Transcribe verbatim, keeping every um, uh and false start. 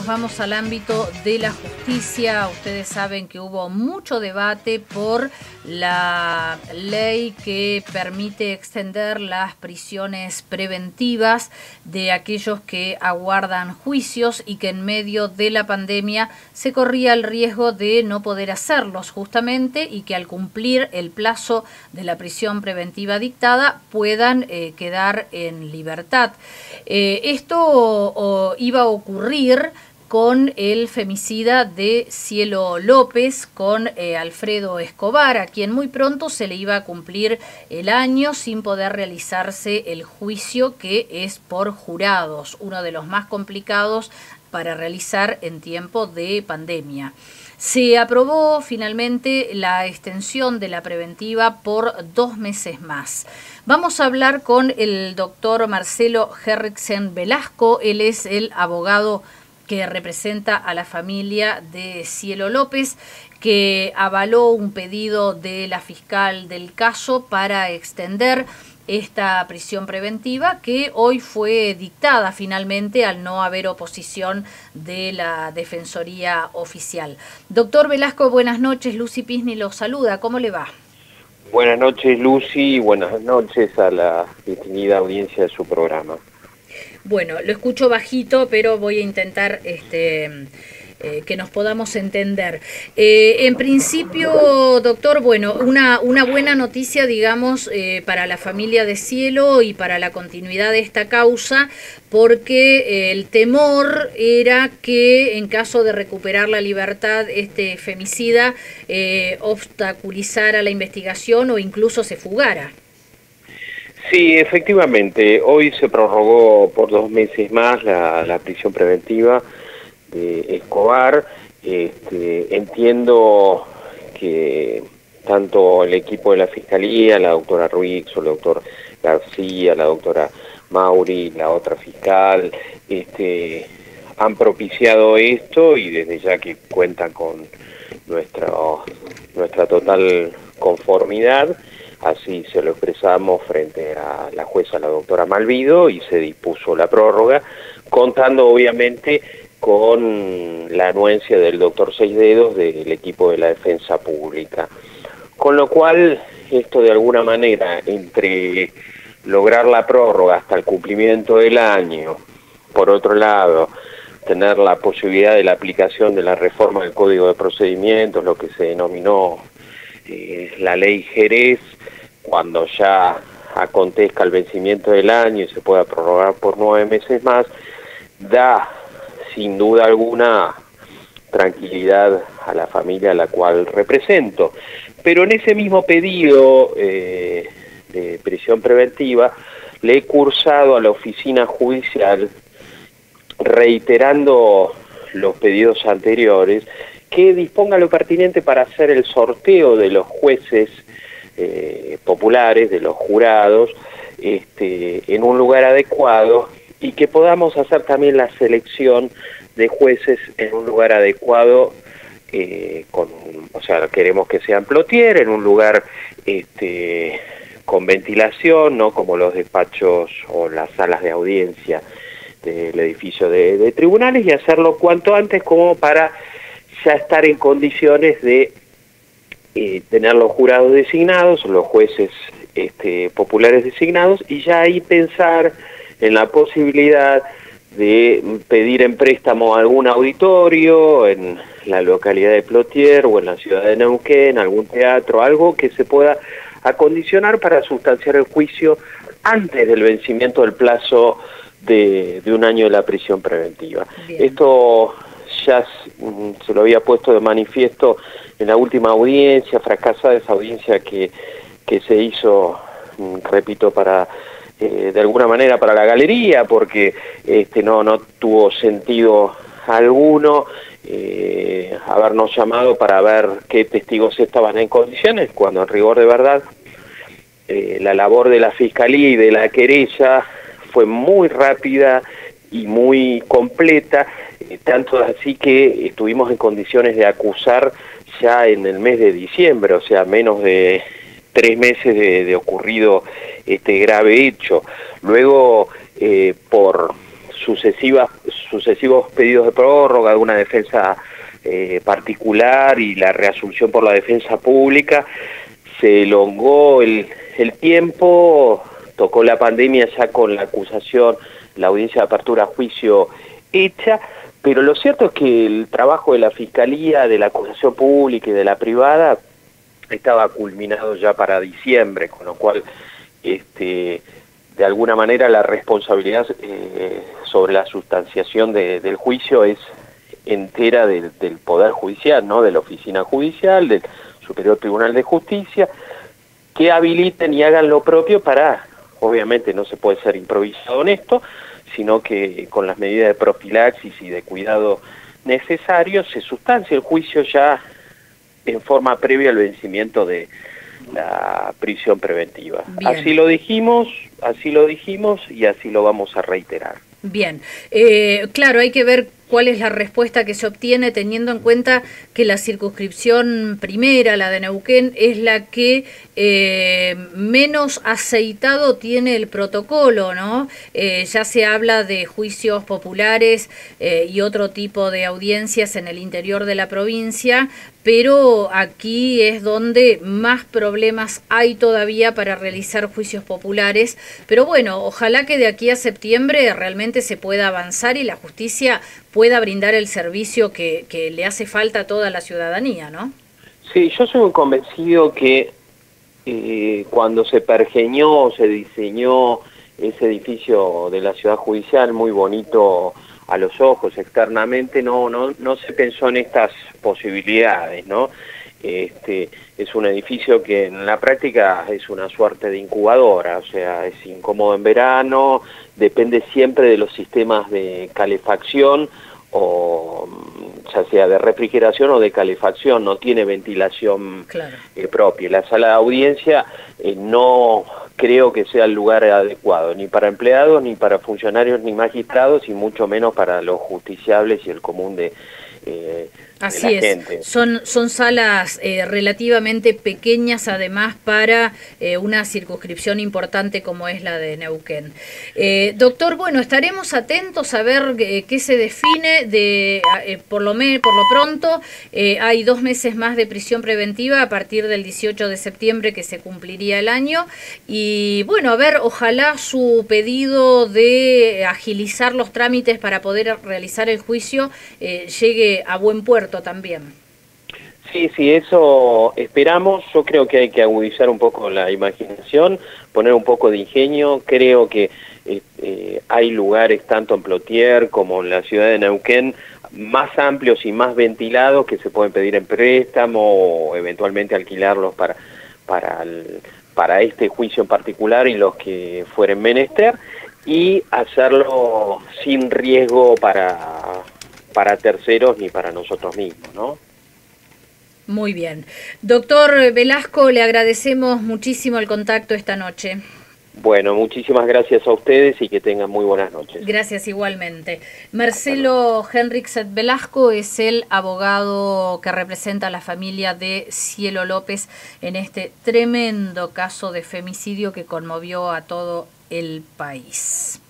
nos vamos al ámbito de la justicia. Ustedes saben que hubo mucho debate por la ley que permite extender las prisiones preventivas de aquellos que aguardan juicios y que en medio de la pandemia se corría el riesgo de no poder hacerlos justamente y que al cumplir el plazo de la prisión preventiva dictada puedan eh, quedar en libertad. Eh, esto o, iba a ocurrir con el femicida de Cielo López, con eh, Alfredo Escobar, a quien muy pronto se le iba a cumplir el año sin poder realizarse el juicio, que es por jurados, uno de los más complicados para realizar en tiempo de pandemia. Se aprobó finalmente la extensión de la preventiva por dos meses más. Vamos a hablar con el doctor Marcelo Henriksen Velasco. Él es el abogado que representa a la familia de Cielo López, que avaló un pedido de la fiscal del caso para extender esta prisión preventiva, que hoy fue dictada finalmente al no haber oposición de la Defensoría Oficial. Doctor Velasco, buenas noches. Lucy Pisni lo saluda. ¿Cómo le va? Buenas noches, Lucy, y buenas noches a la distinguida audiencia de su programa. Bueno, lo escucho bajito, pero voy a intentar este, eh, que nos podamos entender. Eh, en principio, doctor, bueno, una, una buena noticia, digamos, eh, para la familia de Cielo y para la continuidad de esta causa, porque el temor era que en caso de recuperar la libertad, este femicida eh, obstaculizara la investigación o incluso se fugara. Sí, efectivamente, hoy se prorrogó por dos meses más la, la prisión preventiva de Escobar. Este, entiendo que tanto el equipo de la Fiscalía, la doctora Ruiz, o el doctor García, la doctora Mauri, la otra fiscal, este, han propiciado esto y desde ya que cuentan con nuestra, nuestra total conformidad. Así se lo expresamos frente a la jueza, la doctora Malvido, y se dispuso la prórroga, contando obviamente con la anuencia del doctor Seis Dedos del equipo de la Defensa Pública. Con lo cual, esto de alguna manera, entre lograr la prórroga hasta el cumplimiento del año, por otro lado, tener la posibilidad de la aplicación de la reforma del Código de Procedimientos, lo que se denominó eh, la Ley Jerez, cuando ya acontezca el vencimiento del año y se pueda prorrogar por nueve meses más, da sin duda alguna tranquilidad a la familia a la cual represento. Pero en ese mismo pedido eh, de prisión preventiva le he cursado a la oficina judicial, reiterando los pedidos anteriores, que disponga lo pertinente para hacer el sorteo de los jueces Eh, populares, de los jurados, este, en un lugar adecuado, y que podamos hacer también la selección de jueces en un lugar adecuado, eh, con, o sea, queremos que sean plotier, en un lugar este, con ventilación, no como los despachos o las salas de audiencia del edificio de, de tribunales, y hacerlo cuanto antes como para ya estar en condiciones de Eh, tener los jurados designados, los jueces este, populares designados, y ya ahí pensar en la posibilidad de pedir en préstamo algún auditorio en la localidad de Plotier o en la ciudad de Neuquén, algún teatro, algo que se pueda acondicionar para sustanciar el juicio antes del vencimiento del plazo de, de un año de la prisión preventiva. Bien. Esto ya se lo había puesto de manifiesto en la última audiencia, fracasada esa audiencia que, que se hizo, repito, para eh, de alguna manera para la galería, porque este no, no tuvo sentido alguno eh, habernos llamado para ver qué testigos estaban en condiciones, cuando en rigor de verdad eh, la labor de la Fiscalía y de la querella fue muy rápida y muy completa, eh, tanto así que estuvimos en condiciones de acusar ya en el mes de diciembre, o sea, menos de tres meses de, de ocurrido este grave hecho. Luego, eh, por sucesivas sucesivos pedidos de prórroga, de una defensa eh, particular y la reasunción por la defensa pública, se elongó el, el tiempo, tocó la pandemia ya con la acusación, la audiencia de apertura a juicio hecha, pero lo cierto es que el trabajo de la Fiscalía, de la acusación pública y de la privada estaba culminado ya para diciembre, con lo cual este, de alguna manera la responsabilidad eh, sobre la sustanciación de, del juicio es entera del, del Poder Judicial, ¿no? De la Oficina Judicial, del Superior Tribunal de Justicia, que habiliten y hagan lo propio para, obviamente no se puede ser improvisado en esto, sino que con las medidas de profilaxis y de cuidado necesarios se sustancia el juicio ya en forma previa al vencimiento de la prisión preventiva. Bien. Así lo dijimos, así lo dijimos y así lo vamos a reiterar. Bien, eh, claro, hay que ver cuál es la respuesta que se obtiene teniendo en cuenta que la circunscripción primera, la de Neuquén, es la que eh, menos aceitado tiene el protocolo, ¿no? Eh, ya se habla de juicios populares eh, y otro tipo de audiencias en el interior de la provincia, pero aquí es donde más problemas hay todavía para realizar juicios populares. Pero bueno, ojalá que de aquí a septiembre realmente se pueda avanzar y la justicia pueda brindar el servicio que, que le hace falta a toda la ciudadanía, ¿no? Sí, yo soy muy convencido que eh, cuando se pergeñó, se diseñó ese edificio de la ciudad judicial, muy bonito a los ojos externamente, no, no, no se pensó en estas posibilidades, ¿no? Este, es un edificio que en la práctica es una suerte de incubadora, o sea, es incómodo en verano, depende siempre de los sistemas de calefacción, o ya sea de refrigeración o de calefacción, no tiene ventilación claro. eh, propia. La sala de audiencia eh, no creo que sea el lugar adecuado, ni para empleados, ni para funcionarios, ni magistrados, y mucho menos para los justiciables y el común de... Eh, Así es, son, son salas eh, relativamente pequeñas además para eh, una circunscripción importante como es la de Neuquén. Eh, doctor, bueno, estaremos atentos a ver eh, qué se define, de eh, por, lo me, por lo pronto eh, hay dos meses más de prisión preventiva a partir del dieciocho de septiembre que se cumpliría el año y bueno, a ver, ojalá su pedido de agilizar los trámites para poder realizar el juicio eh, llegue a buen puerto también. Sí, sí, eso esperamos. Yo creo que hay que agudizar un poco la imaginación, poner un poco de ingenio. Creo que eh, eh, hay lugares tanto en Plotier como en la ciudad de Neuquén más amplios y más ventilados que se pueden pedir en préstamo o eventualmente alquilarlos para, para, el, para este juicio en particular y los que fueren menester, y hacerlo sin riesgo para... para terceros ni para nosotros mismos, ¿no? Muy bien. Doctor Velasco, le agradecemos muchísimo el contacto esta noche. Bueno, muchísimas gracias a ustedes y que tengan muy buenas noches. Gracias igualmente. Marcelo Henriksen Velasco es el abogado que representa a la familia de Cielo López en este tremendo caso de femicidio que conmovió a todo el país.